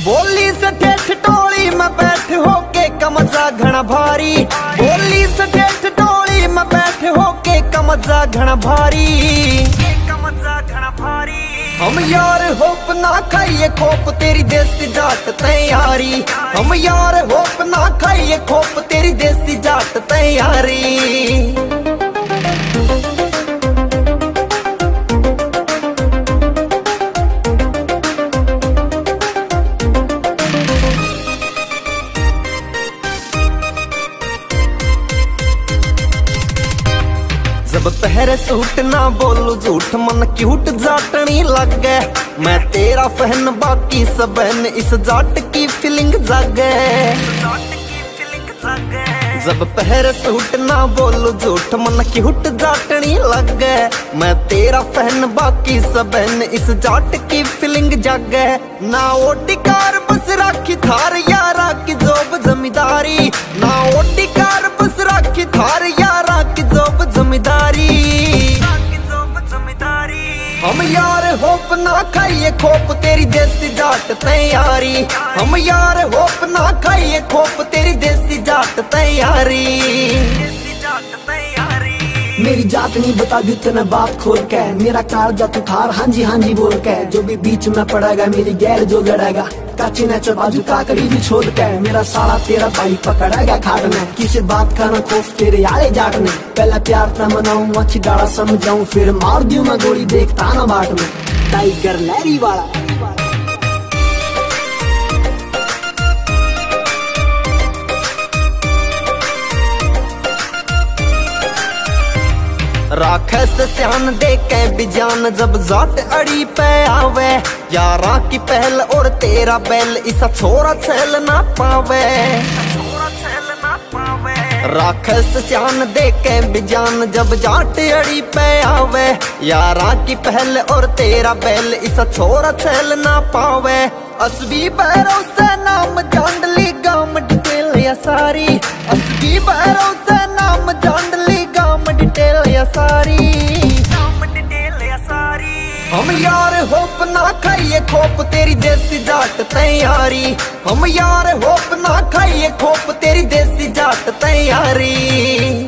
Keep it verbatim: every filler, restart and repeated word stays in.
बोली से ठेठ टोली में बैठ होके कमजा घना भारी। बोली से ठेठ टोली में बैठ होके कमजा घना भारी। कमजा घना भारी। हम यार होप ना खाइए खोप तेरी देसी जाट तैयारी। हम यार होप ना खाइए खोप तेरी देसी जाट तैयारी। जब पहरे सूट ना बोलू झूठ मन क्यूट जाटनी लग गए। मैं तेरा फहन बाकी सबन इस जाट की फीलिंग जागे। जब पहरे सूट ना बोलू झूठ मन क्यूट जाटनी लग गए। मैं तेरा फहन बाकी सबन इस जाट की फीलिंग जागे। ना ओटी कार बस राखी थार यारा की जोब जमींदारी। ना ओटी कार बस राखी थार यारा की जोब जमींदारी। हम यार होप ना खाइए खोप तेरी देसी जाट तैयारी। हम यार होप ना खाइए खोप तेरी देसी जाट तैयारी। मेरी जात नहीं बता दी तेने बात खोल के। मेरा कार जा तू थार हाँ जी हाँ जी बोल के। जो भी बीच में पड़ेगा मेरी गैर जो लड़ेगा। काची ने बाजू काकड़ी भी छोड़ के। मेरा सारा तेरा भाई पकड़ेगा खाड़ में। किसी बात का ना खोफ तेरे यारे जाट में। पहला प्यार ना मनाऊं अच्छी डाला समझाऊं फिर मार दूं मैं गोली देखता ना बाट में। टाइगर लहरी वाला राखे से स्यान दे के बिजान जब जाट अड़ी पे आवे। यारा की पहल और तेरा बैल इसा छोरा छेल ना पावे। राखे से स्यान दे के बिजान जब जाट अड़ी पे आवे। यारा की पहल और तेरा बैल इसा छोरा छेल ना पावे। असबी बहरों से नाम जांडली गाम डिटेल या सारी। असबी बहरों से नाम जांडली गाम डिटेल या सारी। गाम डिटेल या सारी। हम यार होप ना खाइए खोप तेरी देसी जाट तैयारी। हम यार होप ना खाइए खोप तेरी देसी जाट तैयारी।